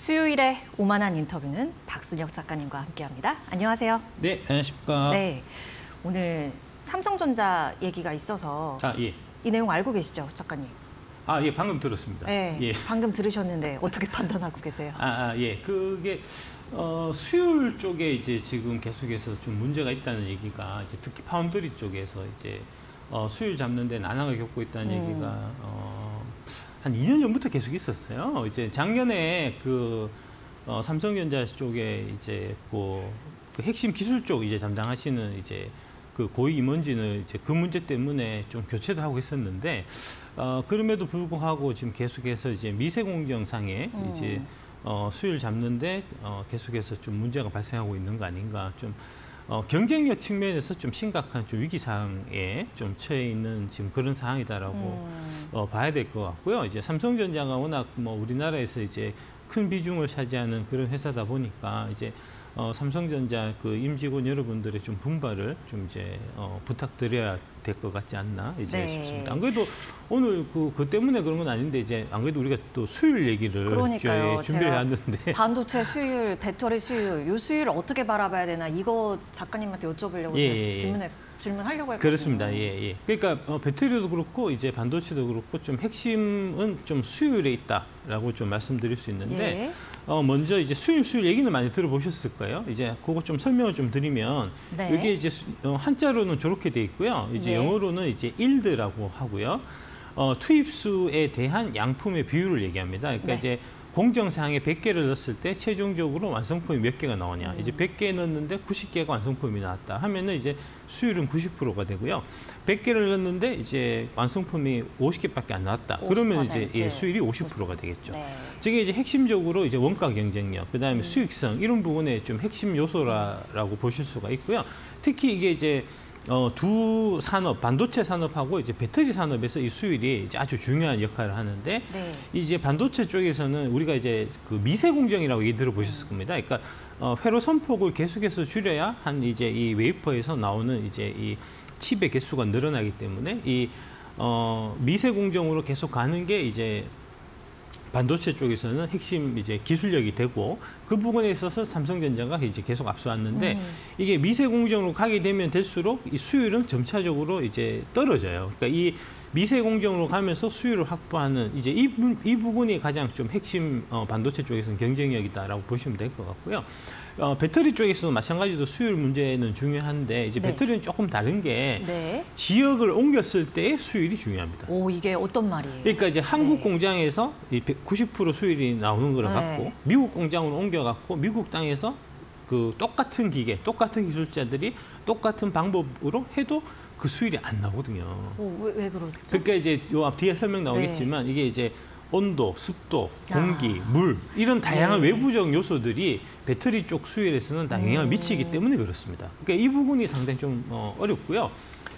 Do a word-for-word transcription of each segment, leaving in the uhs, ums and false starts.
수요일에 오만한 인터뷰는 박순혁 작가님과 함께합니다. 안녕하세요. 네, 안녕하십니까. 네, 오늘 삼성전자 얘기가 있어서 아, 예. 이 내용 알고 계시죠, 작가님? 아, 예, 방금 들었습니다. 네, 예. 방금 들으셨는데 어떻게 판단하고 계세요? 아, 아, 예. 그게 어, 수율 쪽에 이제 지금 계속해서 좀 문제가 있다는 얘기가 이제 특히 파운드리 쪽에서 이제 어, 수율 잡는데 난항을 겪고 있다는 음. 얘기가 어, 한 이 년 전부터 계속 있었어요. 이제 작년에 그 어, 삼성전자 쪽에 이제 뭐 그 핵심 기술 쪽 이제 담당하시는 이제 그 고위 임원진을 이제 그 문제 때문에 좀 교체도 하고 있었는데 어, 그럼에도 불구하고 지금 계속해서 이제 미세 공정상에 음. 이제 어, 수율 잡는데 어, 계속해서 좀 문제가 발생하고 있는 거 아닌가 좀 어, 경쟁력 측면에서 좀 심각한 좀 위기 상황에 좀 처해 있는 지금 그런 상황이다라고 음. 어, 봐야 될 것 같고요. 이제 삼성전자가 워낙 뭐 우리나라에서 이제 큰 비중을 차지하는 그런 회사다 보니까 이제 어, 삼성전자 그 임직원 여러분들의 좀 분발을 좀 이제 어, 부탁드려야 될 것 같지 않나 이제 네. 싶습니다. 안 그래도 오늘 그, 그 때문에 그런 건 아닌데 이제 안 그래도 우리가 또 수율 얘기를 그러니까요. 준비해왔는데 반도체 수율, 배터리 수율, 요 수율 어떻게 바라봐야 되나 이거 작가님한테 여쭤보려고 예, 제가 예, 예. 질문해, 질문하려고 했거든요. 그렇습니다. 예, 예. 그러니까 어, 배터리도 그렇고 이제 반도체도 그렇고 좀 핵심은 좀 수율에 있다라고 좀 말씀드릴 수 있는데 예. 어, 먼저 이제 수율 수율 얘기는 많이 들어보셨을 거예요. 이제 그거 좀 설명을 좀 드리면 네. 이게 이제 수, 어, 한자로는 저렇게 돼 있고요. 이제 네. 영어로는 이제 일드라고 하고요. 어, 투입수에 대한 양품의 비율을 얘기합니다. 그러니까 네. 이제 공정상에 백 개를 넣었을 때 최종적으로 완성품이 몇 개가 나오냐. 음. 이제 백 개 넣었는데 구십 개가 완성품이 나왔다 하면은 이제 수율은 구십 퍼센트가 되고요. 백 개를 넣었는데 이제 완성품이 오십 개밖에 안 나왔다. 그러면 오십 퍼센트. 이제 예, 수율이 오십 퍼센트가 되겠죠. 네. 저게 이제 핵심적으로 이제 원가 경쟁력, 그다음에 음. 수익성 이런 부분에 좀 핵심 요소라고 보실 수가 있고요. 특히 이게 이제 어, 두 산업, 반도체 산업하고 이제 배터리 산업에서 이 수율이 이제 아주 중요한 역할을 하는데 네. 이제 반도체 쪽에서는 우리가 이제 그 미세 공정이라고 얘기 들어보셨을 겁니다. 그러니까 어, 회로 선폭을 계속해서 줄여야 한 이제 이 웨이퍼에서 나오는 이제 이 칩의 개수가 늘어나기 때문에 이 어, 미세 공정으로 계속 가는 게 이제 반도체 쪽에서는 핵심 이제 기술력이 되고 그 부분에 있어서 삼성전자가 이제 계속 앞서왔는데 음. 이게 미세 공정으로 가게 되면 될수록 이 수율은 점차적으로 이제 떨어져요. 그러니까 이 미세 공정으로 가면서 수율을 확보하는 이제 이, 이 부분이 가장 좀 핵심 어, 반도체 쪽에서는 경쟁력이다라고 보시면 될 것 같고요. 어, 배터리 쪽에서도 마찬가지로 수율 문제는 중요한데 이제 네. 배터리는 조금 다른 게 네. 지역을 옮겼을 때의 수율이 중요합니다. 오, 이게 어떤 말이에요? 그러니까 이제 한국 네. 공장에서 이 구십 퍼센트 수율이 나오는 걸 네. 갖고 미국 공장으로 옮겨갖고 미국 땅에서 그 똑같은 기계, 똑같은 기술자들이 똑같은 방법으로 해도 그 수율이 안 나오거든요. 오, 왜, 왜 그렇죠? 그러니까 이제 요 앞 뒤에 설명 나오겠지만 네. 이게 이제 온도, 습도, 공기, 아. 물 이런 다양한 네. 외부적 요소들이 배터리 쪽 수율에서는 다 영향을 음. 미치기 때문에 그렇습니다. 그러니까 이 부분이 상당히 좀 어, 어렵고요.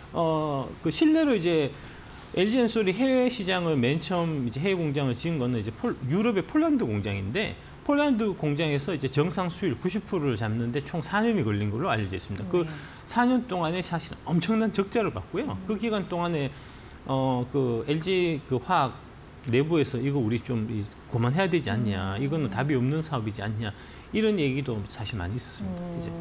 어, 그 실내로 이제 엘지엔솔이 해외 시장을 맨 처음 이제 해외 공장을 지은 거는 이제 폴, 유럽의 폴란드 공장인데 폴란드 공장에서 이제 정상 수율 구십 퍼센트를 잡는데 총 사 년이 걸린 걸로 알려져 있습니다. 네. 그 사 년 동안에 사실 엄청난 적자를 봤고요. 음. 그 기간 동안에 어, 그 엘지 그 화학 내부에서 이거 우리 좀 그만해야 되지 않냐, 음. 이거는 답이 없는 사업이지 않냐, 이런 얘기도 사실 많이 있었습니다. 음. 이제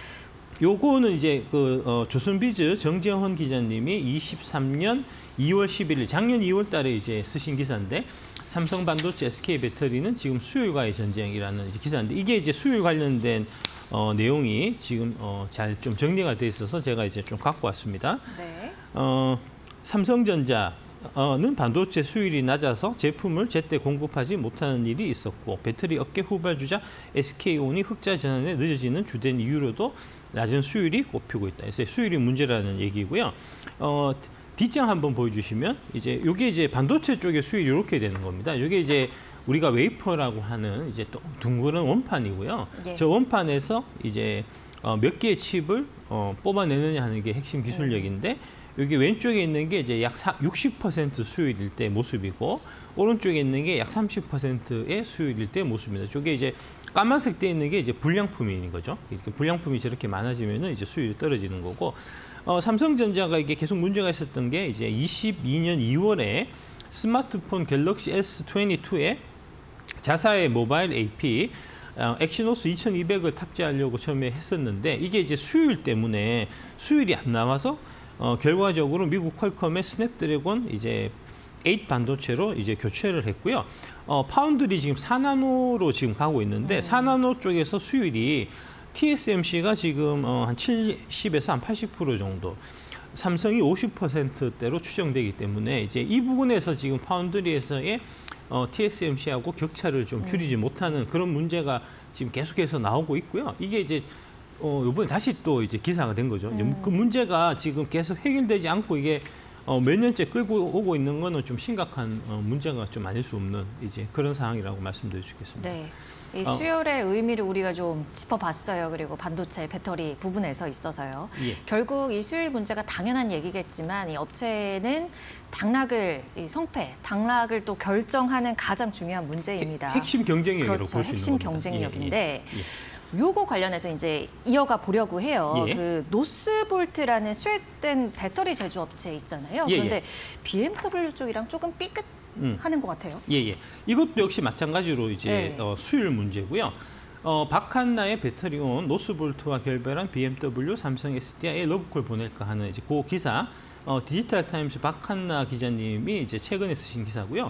요거는 이제 그 어, 조선비즈 정재헌 기자님이 이십삼 년 이월 십일일 작년 이월 달에 이제 쓰신 기사인데 삼성 반도체 에스케이 배터리는 지금 수율과의 전쟁이라는 이제 기사인데 이게 이제 수율 관련된 어, 내용이 지금 어, 잘 좀 정리가 돼 있어서 제가 이제 좀 갖고 왔습니다. 네. 어, 삼성전자 는 반도체 수율이 낮아서 제품을 제때 공급하지 못하는 일이 있었고 배터리 업계 후발주자 에스케이온이 흑자 전환에 늦어지는 주된 이유로도 낮은 수율이 꼽히고 있다. 그래서 수율이 문제라는 얘기고요. 어, 뒷장 한번 보여주시면 이제 이게 이제 반도체 쪽의 수율이 이렇게 되는 겁니다. 이게 이제 우리가 웨이퍼라고 하는 이제 또 둥그런 원판이고요. 예. 저 원판에서 이제 어, 몇 개의 칩을 어, 뽑아내느냐 하는 게 핵심 기술력인데. 여기 왼쪽에 있는 게 이제 약 육십 퍼센트 수율일 때 모습이고 오른쪽에 있는 게 약 삼십 퍼센트의 수율일 때 모습입니다. 저게 이제 까만색 돼 있는 게 이제 불량품인 거죠. 불량품이 저렇게 많아지면은 이제 수율이 떨어지는 거고 어, 삼성전자가 이게 계속 문제가 있었던 게 이제 이십이 년 이월에 스마트폰 갤럭시 에스 이십이에 자사의 모바일 에이피 어, 엑시노스 이천이백을 탑재하려고 처음에 했었는데 이게 이제 수율 때문에 수율이 안 나와서 어, 결과적으로 미국 퀄컴의 스냅드래곤 이제 에잇 반도체로 이제 교체를 했고요. 어, 파운드리 지금 사 나노로 지금 가고 있는데 음. 사 나노 쪽에서 수율이 티에스엠씨가 지금 어, 한 칠십에서 한 팔십 퍼센트 정도, 삼성이 오십 퍼센트대로 추정되기 때문에 이제 이 부분에서 지금 파운드리에서의 어, 티에스엠씨하고 격차를 좀 줄이지 음. 못하는 그런 문제가 지금 계속해서 나오고 있고요. 이게 이제 어, 이번에 다시 또 이제 기사가 된 거죠. 음. 이제 그 문제가 지금 계속 해결되지 않고 이게 어, 몇 년째 끌고 오고 있는 거는 좀 심각한 어, 문제가 좀 아닐 수 없는 이제 그런 상황이라고 말씀드릴 수 있겠습니다. 네. 이 수율의 어. 의미를 우리가 좀 짚어봤어요. 그리고 반도체, 배터리 부분에서 있어서요. 예. 결국 이 수율 문제가 당연한 얘기겠지만 이 업체는 당락을, 이 성패, 당락을 또 결정하는 가장 중요한 문제입니다. 핵, 핵심 경쟁력이라고 그렇죠. 볼 수 핵심 있는 겁니다. 경쟁력인데 예, 예, 예. 요거 관련해서 이제 이어가 보려고 해요. 예. 그 노스볼트라는 스웨덴 배터리 제조업체 있잖아요. 예, 그런데 예. 비엠더블유 쪽이랑 조금 삐끗 음. 하는 것 같아요. 예, 예. 이것도 역시 마찬가지로 이제 네. 어, 수율 문제고요. 어, 박한나의 배터리온 노스볼트와 결별한 비엠더블유, 삼성 에스디아이에 러브콜 보낼까 하는 이제 그 기사, 어, 디지털 타임스 박한나 기자님이 이제 최근에 쓰신 기사고요.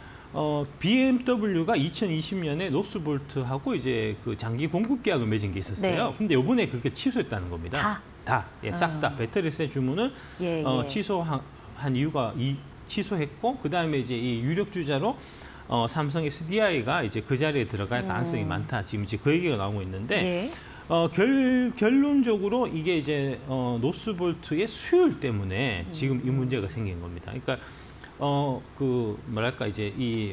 어, 비엠더블유가 이천이십 년에 노스볼트하고 이제 그 장기 공급 계약을 맺은 게 있었어요. 네. 근데 이번에 그게 취소했다는 겁니다. 다? 다. 예, 싹 다. 음. 배터리세 주문을 예, 예. 어, 취소한 한 이유가 이 취소했고 그다음에 이제 이 유력 주자로 어, 삼성 에스디아이가 이제 그 자리에 들어갈 가능성이 음. 많다. 지금 이제 그 얘기가 나오고 있는데 예. 어, 결, 결론적으로 이게 이제 어, 노스볼트의 수율 때문에 음. 지금 이 문제가 생긴 겁니다. 그러니까 어, 그 뭐랄까 이제 이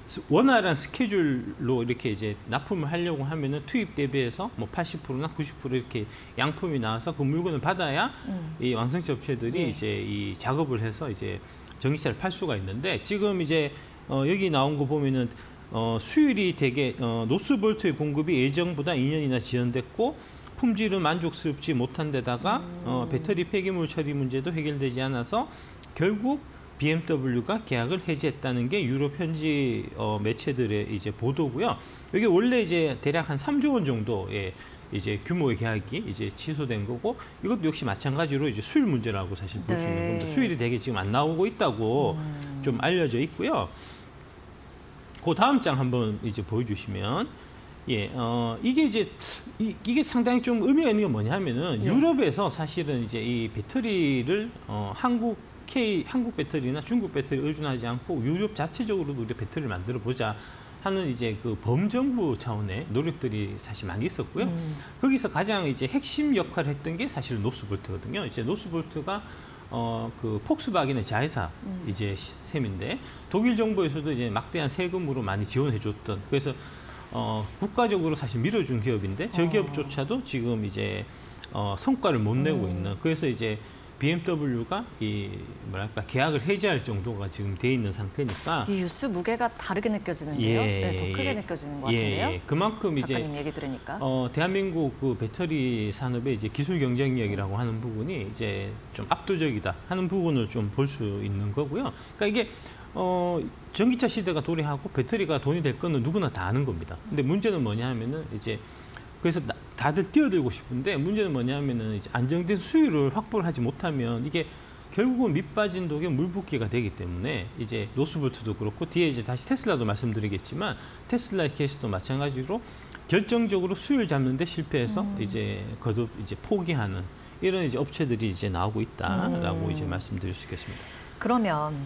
원활한 스케줄로 이렇게 이제 납품을 하려고 하면은 투입 대비해서 뭐 팔십 퍼센트나 구십 퍼센트 이렇게 양품이 나와서 그 물건을 받아야 음. 이 완성체 업체들이 예. 이제 이 작업을 해서 이제 전기차를 팔 수가 있는데 지금 이제 어, 여기 나온 거 보면은 어, 수율이 되게 어, 노스볼트의 공급이 예정보다 이 년이나 지연됐고 품질은 만족스럽지 못한 데다가 음. 어, 배터리 폐기물 처리 문제도 해결되지 않아서 결국 비엠더블유가 계약을 해지했다는 게 유럽 현지 어, 매체들의 이제 보도고요. 여기 원래 이제 대략 한 삼조 원 정도의 이제 규모의 계약이 이제 취소된 거고 이것도 역시 마찬가지로 이제 수율 문제라고 사실 볼 수 네. 있는 겁니다. 수율이 되게 지금 안 나오고 있다고 음. 좀 알려져 있고요. 그 다음 장 한번 이제 보여주시면 예, 어, 이게 이제 이, 이게 상당히 좀 의미가 있는 게 뭐냐면은 예. 유럽에서 사실은 이제 이 배터리를 어, 한국 K 한국 배터리나 중국 배터리 의존하지 않고 유럽 자체적으로도 우리 배터리를 만들어 보자 하는 이제 그 범정부 차원의 노력들이 사실 많이 있었고요. 음. 거기서 가장 이제 핵심 역할을 했던 게 사실 노스볼트거든요. 이제 노스볼트가 어 그 폭스바겐의 자회사 음. 이제 셈인데 독일 정부에서도 이제 막대한 세금으로 많이 지원해줬던 그래서 어 국가적으로 사실 밀어준 기업인데 저 기업조차도 지금 이제 어 성과를 못 내고 음. 있는 그래서 이제 비엠더블유가 이 뭐랄까 계약을 해지할 정도가 지금 돼 있는 상태니까 이 뉴스 무게가 다르게 느껴지는데요. 예, 네, 더 크게 예, 느껴지는 것 예, 같은데요. 예, 그만큼 작가님 이제 얘기 들으니까 어, 대한민국 그 배터리 산업의 이제 기술 경쟁력이라고 하는 부분이 이제 좀 압도적이다 하는 부분을 좀 볼 수 있는 거고요. 그러니까 이게 어, 전기차 시대가 도래하고 배터리가 돈이 될 거는 누구나 다 아는 겁니다. 근데 문제는 뭐냐 하면은 이제 그래서 나, 다들 뛰어들고 싶은데 문제는 뭐냐면은 이제 안정된 수율을 확보를 하지 못하면 이게 결국은 밑 빠진 독에 물 붓기가 되기 때문에 이제 노스볼트도 그렇고 뒤에 이제 다시 테슬라도 말씀드리겠지만 테슬라의 케이스도 마찬가지로 결정적으로 수율 잡는데 실패해서 음. 이제 거듭 이제 포기하는 이런 이제 업체들이 이제 나오고 있다라고 음. 이제 말씀드릴 수 있겠습니다. 그러면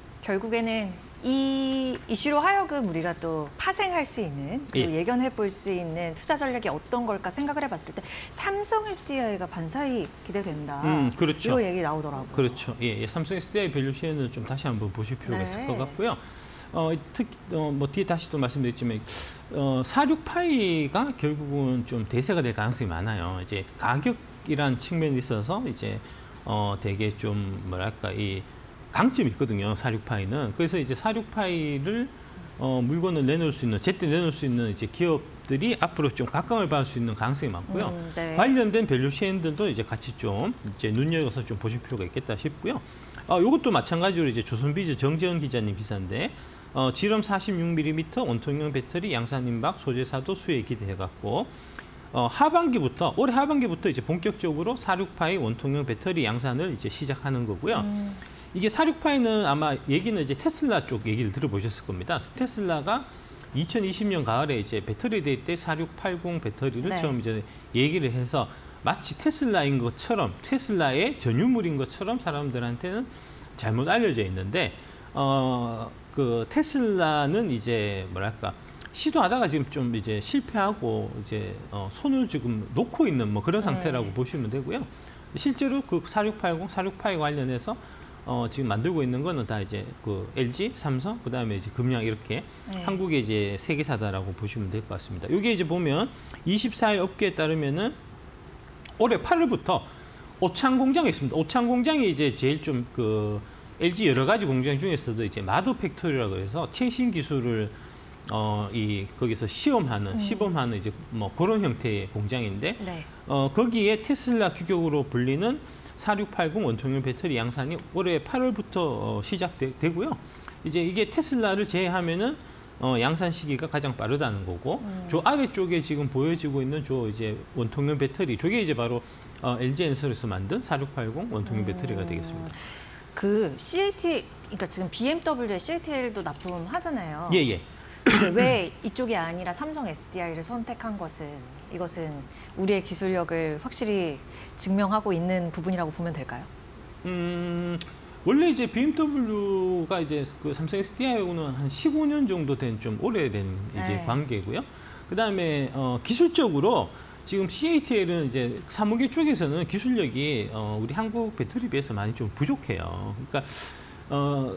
결국에는 이 이슈로 하여금 우리가 또 파생할 수 있는 그리고 예. 예견해 볼 수 있는 투자 전략이 어떤 걸까 생각을 해봤을 때 삼성 에스디아이가 반사이 기대된다. 음, 그렇죠. 이런 얘기 나오더라고요. 그렇죠. 예, 예. 삼성 에스디아이 밸류쉐이는 좀 다시 한번 보실 필요가 네. 있을 것 같고요. 어, 특히 어, 뭐 뒤에 다시 또 말씀드렸지만 어, 사십육파이가 결국은 좀 대세가 될 가능성이 많아요. 이제 가격이란 측면이 있어서 이제 어, 되게 좀 뭐랄까 이 강점이 있거든요. 사십육파이는. 그래서 이제 사십육파이를 어, 물건을 내놓을 수 있는, 제때 내놓을 수 있는 이제 기업들이 앞으로 좀 각광을 받을 수 있는 가능성이 많고요. 음, 네. 관련된 밸류체인들도 이제 같이 좀 이제 눈여겨서 좀 보실 필요가 있겠다 싶고요. 어, 이것도 마찬가지로 이제 조선비즈 정재현 기자님 기사인데 어, 지름 사십육 밀리미터 원통형 배터리 양산 임박 소재사도 수혜 기대해갖고 어, 하반기부터 올해 하반기부터 이제 본격적으로 사십육파이 원통형 배터리 양산을 이제 시작하는 거고요. 음. 이게 사십육파이는 아마 얘기는 이제 테슬라 쪽 얘기를 들어보셨을 겁니다. 테슬라가 이천이십 년 가을에 이제 배터리 데이 때 사십육팔십 배터리를 네. 처음 이제 얘기를 해서 마치 테슬라인 것처럼 테슬라의 전유물인 것처럼 사람들한테는 잘못 알려져 있는데 어, 그 테슬라는 이제 뭐랄까 시도하다가 지금 좀 이제 실패하고 이제 어, 손을 지금 놓고 있는 뭐 그런 상태라고 네. 보시면 되고요. 실제로 그 사십육팔십, 사십육파이 관련해서 어, 지금 만들고 있는 거는 다 이제 그 엘지, 삼성, 그 다음에 이제 금양 이렇게 네. 한국의 이제 세 개사다라고 보시면 될 것 같습니다. 여기 이제 보면 이십사일 업계에 따르면은 올해 팔월부터 오창 공장이 있습니다. 오창 공장이 이제 제일 좀 그 엘지 여러 가지 공장 중에서도 이제 마더 팩토리라고 해서 최신 기술을 어, 이 거기서 시험하는, 음. 시범하는 이제 뭐 그런 형태의 공장인데 네. 어, 거기에 테슬라 규격으로 불리는 사십육팔십 원통형 배터리 양산이 올해 팔월부터 어, 시작되고요. 이제 이게 테슬라를 제외하면은 어, 양산 시기가 가장 빠르다는 거고, 음. 저 아래쪽에 지금 보여지고 있는 저 이제 원통형 배터리, 저게 이제 바로 어, 엘지엔솔에서 만든 사십육팔십 원통형 음. 배터리가 되겠습니다. 그 씨에이티, 그러니까 지금 비엠더블유에 씨에이티엘도 납품하잖아요. 예, 예. 왜 이쪽이 아니라 삼성 에스디아이를 선택한 것은 이것은 우리의 기술력을 확실히 증명하고 있는 부분이라고 보면 될까요? 음, 원래 이제 비엠더블유가 이제 그 삼성 에스디아이하고는 한 십오 년 정도 된 좀 오래된 이제 네. 관계고요. 그 다음에 어, 기술적으로 지금 씨에이티엘은 이제 사무계 쪽에서는 기술력이 어, 우리 한국 배터리 비해서 많이 좀 부족해요. 그러니까 어,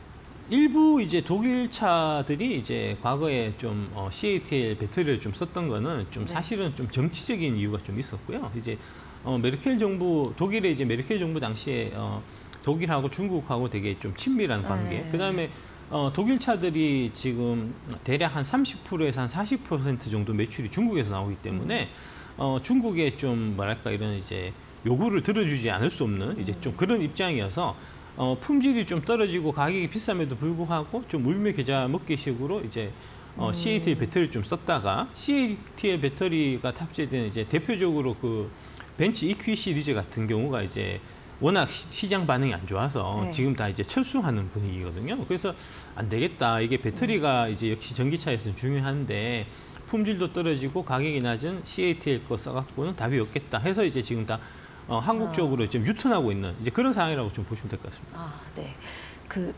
일부 이제 독일 차들이 이제 과거에 좀 어, 씨에이티엘 배터리를 좀 썼던 거는 좀 사실은 좀 정치적인 이유가 좀 있었고요. 이제 어, 메르켈 정부, 독일의 이제 메르켈 정부 당시에 어, 독일하고 중국하고 되게 좀 친밀한 관계. 네. 그다음에 어, 독일 차들이 지금 대략 한 삼십 퍼센트에서 한 사십 퍼센트 정도 매출이 중국에서 나오기 때문에 어, 중국의 좀 뭐랄까 이런 이제 요구를 들어주지 않을 수 없는 이제 좀 그런 입장이어서 어, 품질이 좀 떨어지고 가격이 비쌈에도 불구하고 좀 울며 겨자 먹기식으로 이제 어, 음. 씨에이티엘 배터리를 좀 썼다가 씨에이티엘 배터리가 탑재된 이제 대표적으로 그 벤츠 이큐 시리즈 같은 경우가 이제 워낙 시, 시장 반응이 안 좋아서 네. 지금 다 이제 철수하는 분위기거든요. 그래서 안 되겠다. 이게 배터리가 음. 이제 역시 전기차에서는 중요한데 품질도 떨어지고 가격이 낮은 씨에이티엘 거 써갖고는 답이 없겠다 해서 이제 지금 다 어, 한국 쪽으로 좀 유턴하고 있는 이제 그런 상황이라고 좀 보시면 될 것 같습니다. 아, 네. 그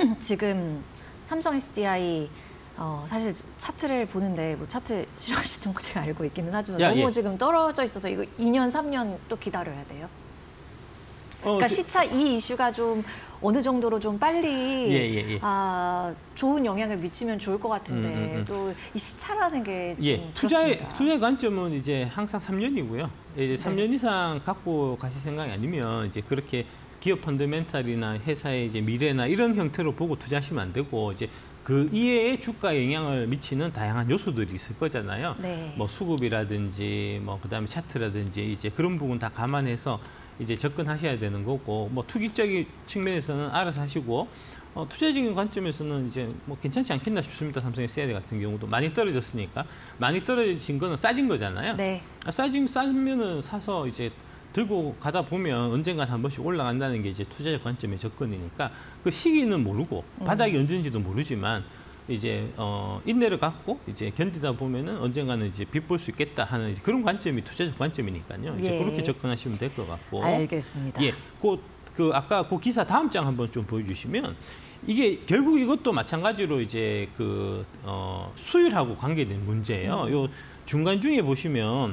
지금 삼성 에스디아이 어, 사실 차트를 보는데 뭐 차트 싫어하시는 거 제가 알고 있기는 하지만 야, 너무 예. 지금 떨어져 있어서 이거 이 년, 삼 년 또 기다려야 돼요. 그러니까 어, 시차 이 이슈가 좀 어느 정도로 좀 빨리 예, 예, 예. 아, 좋은 영향을 미치면 좋을 것 같은데 음, 음, 음. 또 이 시차라는 게 좀 예, 투자의 투자의 관점은 이제 항상 삼 년이고요. 이제 삼 년 네. 이상 갖고 가실 생각이 아니면 이제 그렇게 기업 펀더멘탈이나 회사의 이제 미래나 이런 형태로 보고 투자하시면 안 되고 이제 그 이외에 주가에 영향을 미치는 다양한 요소들이 있을 거잖아요. 네. 뭐 수급이라든지 뭐 그다음에 차트라든지 이제 그런 부분 다 감안해서 이제 접근하셔야 되는 거고 뭐 투기적인 측면에서는 알아서 하시고 어, 투자적인 관점에서는 이제 뭐 괜찮지 않겠나 싶습니다. 삼성 에스디아이 같은 경우도 많이 떨어졌으니까 많이 떨어진 거는 싸진 거잖아요. 네. 아, 싸진 싸면은 사서 이제 들고 가다 보면 언젠간 한 번씩 올라간다는 게 이제 투자적 관점의 접근이니까 그 시기는 모르고 바닥이 음. 언제인지도 모르지만 이제 어, 인내를 갖고 이제 견디다 보면은 언젠가는 이제 빚볼 수 있겠다 하는 이제 그런 관점이 투자적 관점이니까요. 이제 예. 그렇게 접근하시면 될 것 같고. 알겠습니다. 예, 그, 그 아까 그 기사 다음 장 한번 좀 보여주시면 이게 결국 이것도 마찬가지로 이제 그 어, 수율하고 관계된 문제예요. 음. 요 중간 중에 보시면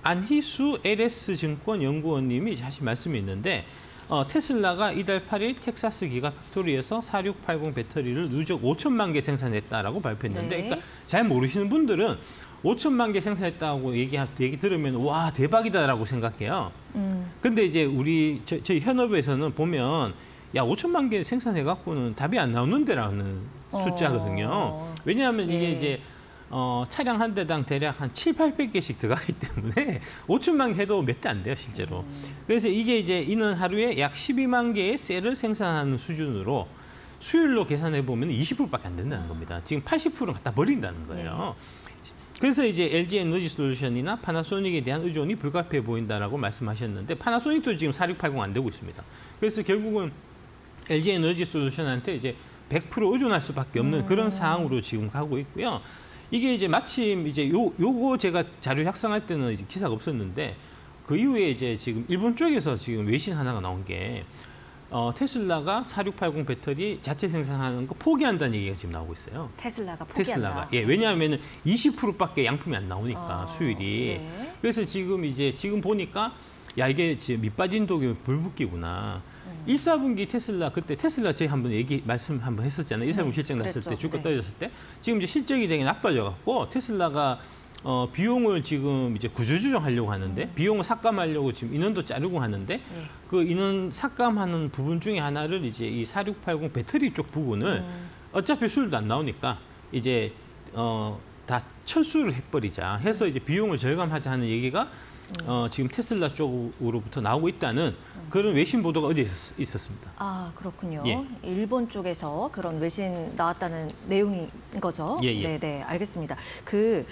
안희수 엘에스증권 연구원님이 하신 말씀이 있는데. 어, 테슬라가 이달 팔 일 텍사스 기가팩토리에서 사십육팔십 배터리를 누적 오천만 개 생산했다라고 발표했는데, 네. 그러니까 잘 모르시는 분들은 오천만 개 생산했다고 얘기, 얘기 들으면 와 대박이다라고 생각해요. 음. 근데 이제 우리 저, 저희 현업에서는 보면 야 오천만 개 생산해갖고는 답이 안 나오는데라는 어. 숫자거든요. 왜냐하면 네. 이게 이제 어, 차량 한 대당 대략 한 칠팔백 개씩 들어가기 때문에 오천만 개 해도 몇 대 안 돼요, 실제로. 음. 그래서 이게 이제 이는 하루에 약 십이만 개의 셀을 생산하는 수준으로 수율로 계산해 보면 이십 퍼센트밖에 안 된다는 겁니다. 지금 팔십 퍼센트를 갖다 버린다는 거예요. 네. 그래서 이제 엘지 에너지 솔루션이나 파나소닉에 대한 의존이 불가피해 보인다라고 말씀하셨는데 파나소닉도 지금 사육팔공 안 되고 있습니다. 그래서 결국은 엘지 에너지 솔루션한테 이제 백 퍼센트 의존할 수밖에 없는 음. 그런 상황으로 지금 가고 있고요. 이게 이제 마침 이제 요 요거 제가 자료 작성할 때는 이제 기사가 없었는데 그 이후에 이제 지금 일본 쪽에서 지금 외신 하나가 나온 게 어, 테슬라가 사육팔공 배터리 자체 생산하는 거 포기한다는 얘기가 지금 나오고 있어요. 테슬라가 포기한다. 테슬라가. 예, 왜냐하면 이십 퍼센트밖에 양품이 안 나오니까 어, 수율이. 네. 그래서 지금 이제 지금 보니까 야 이게 지금 밑빠진 독이 불붙기구나. 음. 일, 사분기 테슬라 그때 테슬라 제가 한번 얘기 말씀 한번 했었잖아요. 일, 사분기 네, 실적 났을 그랬죠. 때 주가 네. 떨어졌을 때 지금 이제 실적이 되게 나빠져 갖고 테슬라가 어, 비용을 지금 이제 구조조정하려고 하는데 음. 비용을 삭감하려고 지금 인원도 자르고 하는데 네. 그 인원 삭감하는 부분 중에 하나를 이제 이 사육팔공 배터리 쪽 부분을 음. 어차피 수율도 안 나오니까 이제 어, 다 철수를 해버리자 해서 이제 비용을 절감하자 하는 얘기가 음. 어, 지금 테슬라 쪽으로부터 나오고 있다는 음. 그런 외신 보도가 어제 있었습니다. 아 그렇군요. 예. 일본 쪽에서 그런 외신 나왔다는 내용인 거죠. 예, 예. 네, 네, 알겠습니다. 그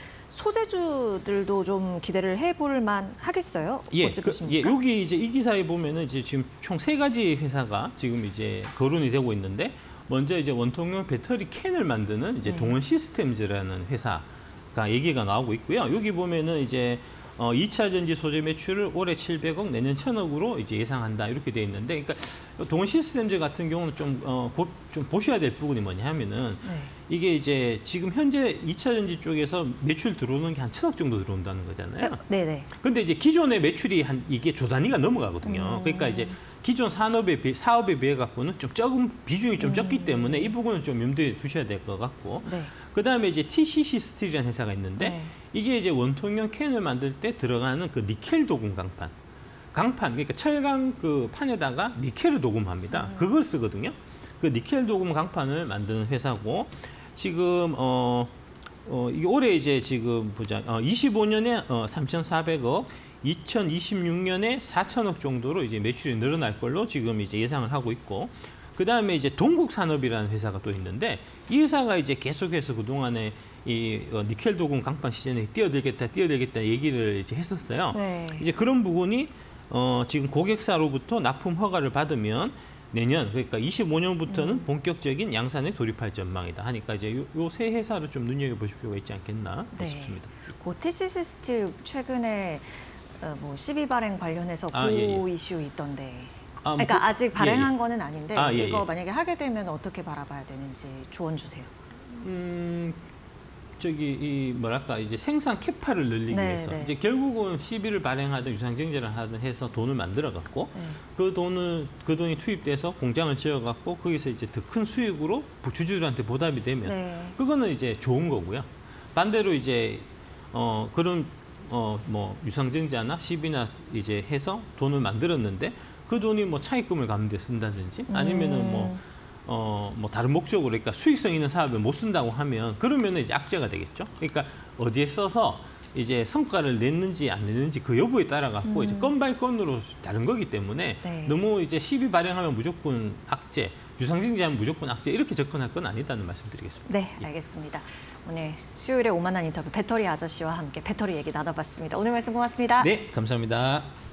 소재주들도 좀 기대를 해볼 만 하겠어요? 예, 어찌 보십니까? 예, 여기 이제 이 기사에 보면은 이제 지금 총 세 가지 회사가 지금 이제 거론이 되고 있는데 먼저 이제 원통형 배터리 캔을 만드는 이제 네. 동원 시스템즈라는 회사가 얘기가 나오고 있고요. 여기 보면은 이제 어, 이 차 전지 소재 매출을 올해 칠백억, 내년 천억으로 이제 예상한다 이렇게 돼 있는데, 그러니까 동원 시스템즈 같은 경우는 좀, 어, 보, 좀 보셔야 될 부분이 뭐냐 하면은 네. 이게 이제 지금 현재 이 차 전지 쪽에서 매출 들어오는 게 한 천억 정도 들어온다는 거잖아요. 네네. 근데 이제 기존의 매출이 한 이게 조 단위가 넘어가거든요. 음. 그러니까 이제 기존 산업에 비, 사업에 비해 갖고는 좀 적은 비중이 좀 음. 적기 때문에 이 부분은 좀 염두에 두셔야 될 것 같고. 네. 그 다음에 이제 티씨씨 스틸이라는 회사가 있는데 네. 이게 이제 원통형 캔을 만들 때 들어가는 그 니켈 도금 강판. 강판, 그러니까 철강 그 판에다가 니켈을 도금합니다. 음. 그걸 쓰거든요. 그 니켈 도금 강판을 만드는 회사고 지금 어, 어 이게 올해 이제 지금 보자 어, 이십오 년에 어, 삼천사백억, 이천이십육 년에 사천억 정도로 이제 매출이 늘어날 걸로 지금 이제 예상을 하고 있고. 그 다음에 이제 동국산업이라는 회사가 또 있는데 이 회사가 이제 계속해서 그 동안에 이 어, 니켈 도금 강판 시즌에 뛰어들겠다, 뛰어들겠다 얘기를 이제 했었어요. 네. 이제 그런 부분이 어, 지금 고객사로부터 납품 허가를 받으면 내년 그러니까 이십오 년부터는 음. 본격적인 양산에 돌입할 전망이다 하니까 이제 요 세 회사를 좀 눈여겨 보실 필요가 있지 않겠나 네. 싶습니다. 그 티씨씨 스틸 최근에 어, 뭐 십이 발행 관련해서 고 아, 예, 예. 이슈 있던데. 아, 그러니까 그, 아직 발행한 예, 예. 거는 아닌데 아, 예, 이거 예. 만약에 하게 되면 어떻게 바라봐야 되는지 조언 주세요. 음, 저기 이 뭐랄까 이제 생산 캐파를 늘리기 네, 위해서 네. 이제 결국은 시비를 발행하든 유상증자를 하든 해서 돈을 만들어 갖고 네. 그 돈을 그 돈이 투입돼서 공장을 지어 갖고 거기서 이제 더 큰 수익으로 주주들한테 보답이 되면 네. 그거는 이제 좋은 거고요. 반대로 이제 어 그런 어 뭐 유상증자나 시비나 이제 해서 돈을 만들었는데 그 돈이 뭐 차입금을 갚는 데 쓴다든지 아니면은 뭐 어, 뭐 다른 목적으로 그러니까 수익성 있는 사업에 못 쓴다고 하면 그러면 이제 악재가 되겠죠. 그러니까 어디에 써서 이제 성과를 냈는지 안 냈는지 그 여부에 따라 갖고 음. 이제 건 바이 건으로 다른 거기 때문에 네. 너무 이제 시비 발행하면 무조건 악재, 유상증자하면 무조건 악재 이렇게 접근할 건 아니다는 말씀드리겠습니다. 네, 알겠습니다. 오늘 수요일에 오만한 인터뷰 배터리 아저씨와 함께 배터리 얘기 나눠봤습니다. 오늘 말씀 고맙습니다. 네, 감사합니다.